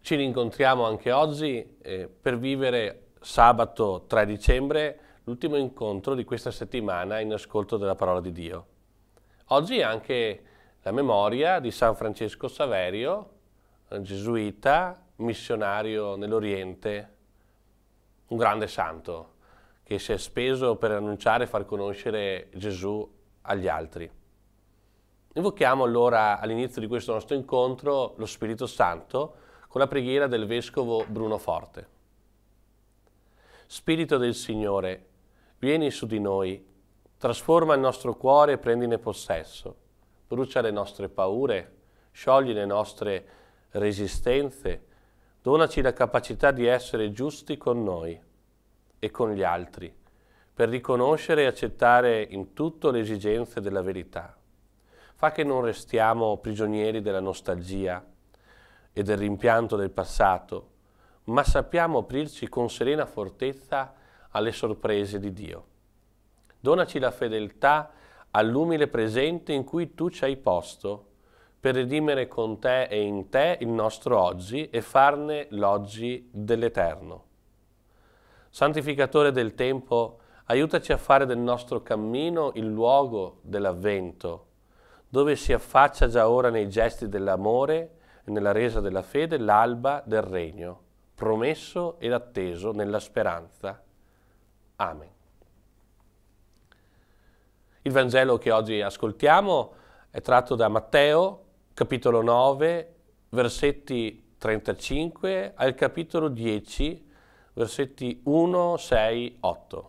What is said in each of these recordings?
Ci rincontriamo anche oggi per vivere sabato 3 dicembre l'ultimo incontro di questa settimana in ascolto della parola di Dio. Oggi è anche la memoria di San Francesco Saverio, gesuita, missionario nell'Oriente, un grande santo che si è speso per annunciare e far conoscere Gesù agli altri. Invochiamo allora all'inizio di questo nostro incontro lo Spirito Santo con la preghiera del Vescovo Bruno Forte. Spirito del Signore, vieni su di noi, trasforma il nostro cuore e prendine possesso, brucia le nostre paure, sciogli le nostre resistenze, donaci la capacità di essere giusti con noi e con gli altri, per riconoscere e accettare in tutto le esigenze della verità. Fa che non restiamo prigionieri della nostalgia e del rimpianto del passato, ma sappiamo aprirci con serena fortezza alle sorprese di Dio. Donaci la fedeltà all'umile presente in cui tu ci hai posto, per redimere con te e in te il nostro oggi e farne l'oggi dell'Eterno. Santificatore del tempo, aiutaci a fare del nostro cammino il luogo dell'avvento, dove si affaccia già ora nei gesti dell'amore e nella resa della fede l'alba del regno, promesso ed atteso nella speranza. Amen. Il Vangelo che oggi ascoltiamo è tratto da Matteo, capitolo 9, versetti 35 al capitolo 10, versetti 1, 6, 8.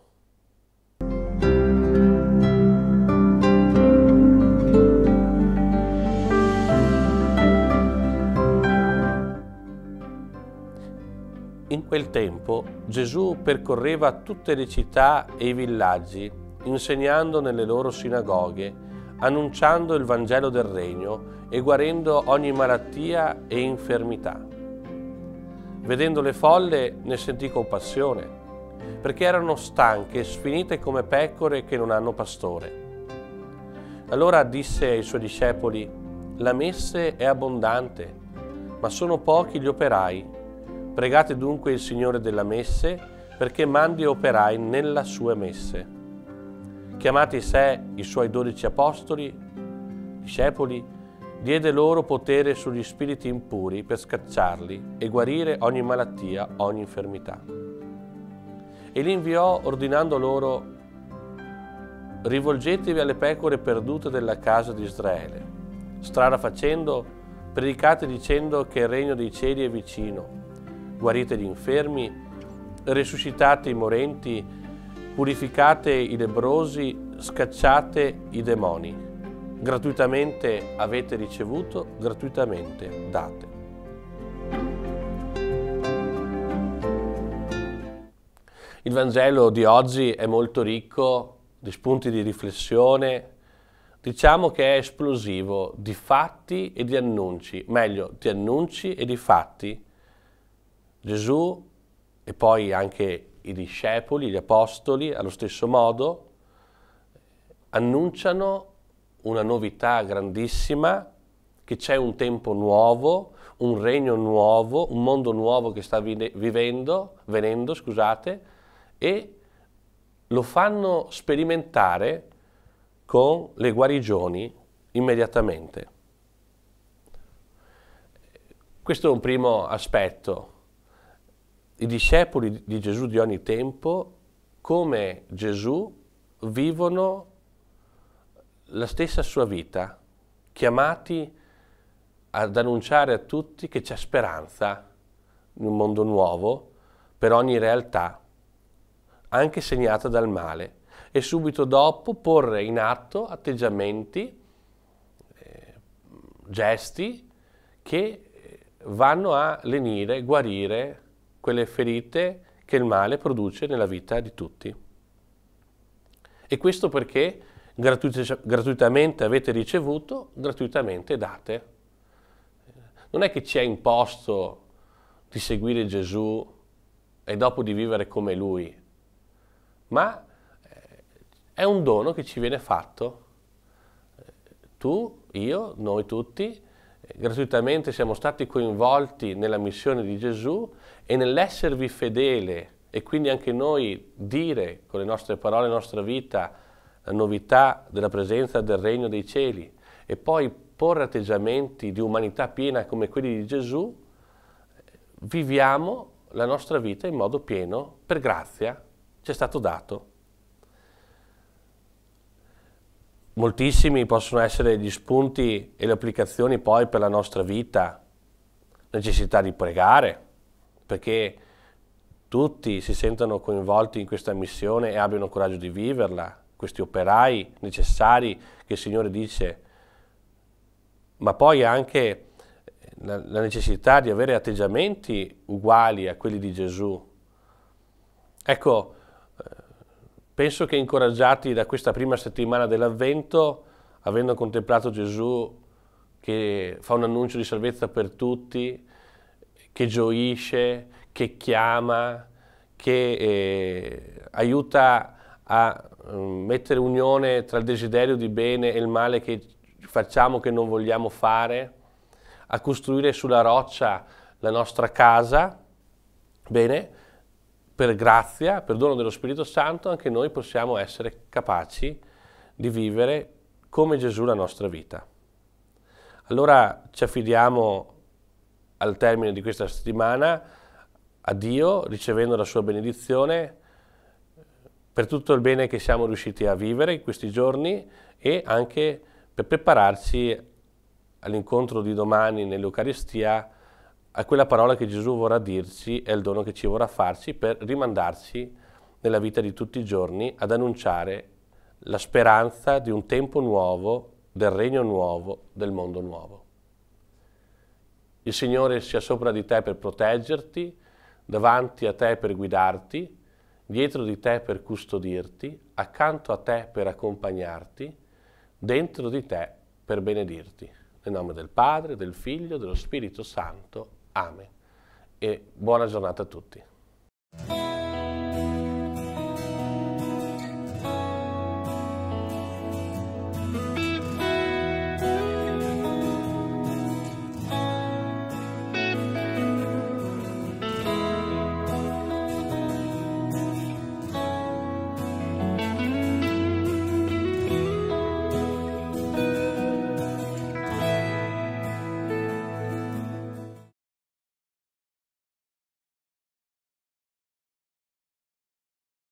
In quel tempo Gesù percorreva tutte le città e i villaggi, insegnando nelle loro sinagoghe, annunciando il Vangelo del Regno e guarendo ogni malattia e infermità. Vedendo le folle ne sentì compassione, perché erano stanche e sfinite come pecore che non hanno pastore. Allora disse ai suoi discepoli: la messe è abbondante, ma sono pochi gli operai. Pregate dunque il Signore della messe perché mandi operai nella sua messe. Chiamati sé i suoi 12 apostoli, discepoli, diede loro potere sugli spiriti impuri per scacciarli e guarire ogni malattia, ogni infermità. E li inviò ordinando loro: rivolgetevi alle pecore perdute della casa di Israele. Strada facendo, predicate dicendo che il regno dei cieli è vicino. Guarite gli infermi, risuscitate i morenti, purificate i lebbrosi, scacciate i demoni. Gratuitamente avete ricevuto, gratuitamente date. Il Vangelo di oggi è molto ricco di spunti di riflessione, diciamo che è esplosivo di fatti e di annunci, meglio, di annunci e di fatti. Gesù e poi anche i discepoli, gli apostoli, allo stesso modo, annunciano una novità grandissima, che c'è un tempo nuovo, un regno nuovo, un mondo nuovo che sta venendo, e lo fanno sperimentare con le guarigioni immediatamente. Questo è un primo aspetto. I discepoli di Gesù di ogni tempo, come Gesù, vivono la stessa sua vita, chiamati ad annunciare a tutti che c'è speranza in un mondo nuovo per ogni realtà, anche segnata dal male, e subito dopo porre in atto atteggiamenti, gesti che vanno a lenire, guarire quelle ferite che il male produce nella vita di tutti. E questo perché gratuitamente avete ricevuto, gratuitamente date. Non è che ci è imposto di seguire Gesù e dopo di vivere come Lui, ma è un dono che ci viene fatto. Tu, io, noi tutti, gratuitamente siamo stati coinvolti nella missione di Gesù e nell'esservi fedele e quindi anche noi dire con le nostre parole, la nostra vita, la novità della presenza del regno dei cieli e poi porre atteggiamenti di umanità piena come quelli di Gesù, viviamo la nostra vita in modo pieno, per grazia, ci è stato dato. Moltissimi possono essere gli spunti e le applicazioni poi per la nostra vita, necessità di pregare, perché tutti si sentano coinvolti in questa missione e abbiano coraggio di viverla, questi operai necessari che il Signore dice, ma poi anche la necessità di avere atteggiamenti uguali a quelli di Gesù. Ecco, penso che incoraggiati da questa prima settimana dell'Avvento, avendo contemplato Gesù che fa un annuncio di salvezza per tutti, che gioisce, che chiama, che aiuta a mettere unione tra il desiderio di bene e il male che facciamo, che non vogliamo fare, a costruire sulla roccia la nostra casa, bene, per grazia, per dono dello Spirito Santo, anche noi possiamo essere capaci di vivere come Gesù la nostra vita. Allora ci affidiamo al termine di questa settimana a Dio, ricevendo la sua benedizione per tutto il bene che siamo riusciti a vivere in questi giorni e anche per prepararci all'incontro di domani nell'Eucaristia a quella parola che Gesù vorrà dirci e il dono che ci vorrà farci per rimandarci nella vita di tutti i giorni ad annunciare la speranza di un tempo nuovo, del regno nuovo, del mondo nuovo. Il Signore sia sopra di te per proteggerti, davanti a te per guidarti, dietro di te per custodirti, accanto a te per accompagnarti, dentro di te per benedirti. Nel nome del Padre, del Figlio, dello Spirito Santo. Amen. E buona giornata a tutti.